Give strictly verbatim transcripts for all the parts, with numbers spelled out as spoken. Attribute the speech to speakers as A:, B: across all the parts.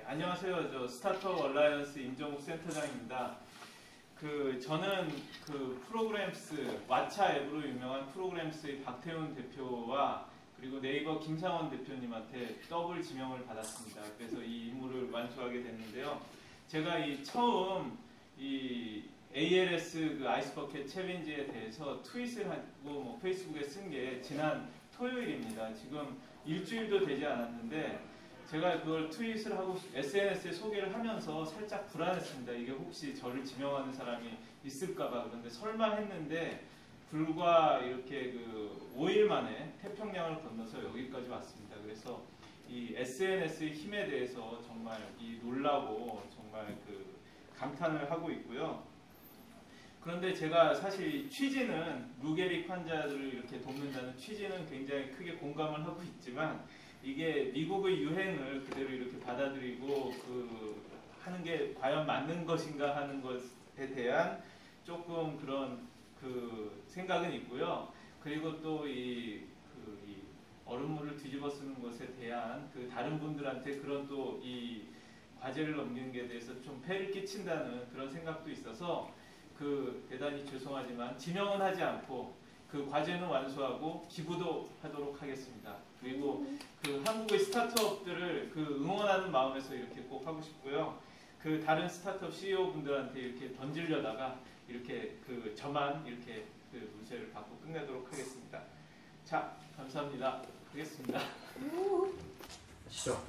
A: 안녕하세요. 저 스타트업 얼라이언스 임정욱 센터장입니다. 그 저는 그 프로그램스 왓챠 앱으로 유명한 프로그램스의 박태훈 대표와 그리고 네이버 김상원 대표님한테 더블 지명을 받았습니다. 그래서 이 임무를 완수하게 됐는데요. 제가 이 처음 이 에이엘에스 그 아이스버켓 챌린지에 대해서 트윗을 하고 뭐 페이스북에 쓴 게 지난 토요일입니다. 지금 일주일도 되지 않았는데 제가 그걸 트윗을 하고 에스엔에스에 소개를 하면서 살짝 불안했습니다. 이게 혹시 저를 지명하는 사람이 있을까봐. 그런데 설마 했는데 불과 이렇게 그 오 일 만에 태평양을 건너서 여기까지 왔습니다. 그래서 이 에스엔에스의 힘에 대해서 정말 이 놀라고 정말 그 감탄을 하고 있고요. 그런데 제가 사실 취지는 루게릭 환자들을 이렇게 돕는다는 취지는 굉장히 크게 공감을 하고 있지만 이게 미국의 유행을 그대로 이렇게 받아들이고 그 하는 게 과연 맞는 것인가 하는 것에 대한 조금 그런 그 생각은 있고요. 그리고 또 이 그 이 얼음물을 뒤집어 쓰는 것에 대한 그 다른 분들한테 그런 또 이 과제를 넘기는 게 대해서 좀 폐를 끼친다는 그런 생각도 있어서 그 대단히 죄송하지만 지명은 하지 않고 그 과제는 완수하고 기부도 하도록 하겠습니다. 그리고 그 한국의 스타트업들을 그 응원하는 마음에서 이렇게 꼭 하고 싶고요. 그 다른 스타트업 씨이오 분들한테 이렇게 던지려다가 이렇게 그 저만 이렇게 그 문제를 받고 끝내도록 하겠습니다. 자, 감사합니다. 하겠습니다.
B: 시죠.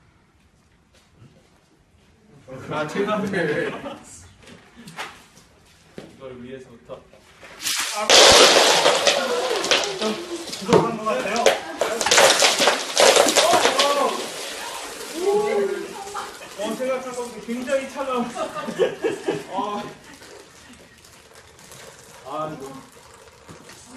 A: 아, 제가 이걸 위해서부터
B: 좀 부족한 것 같아요.
A: 어, 생각한 것보다 굉장히 차가워. 어. 아, 이거.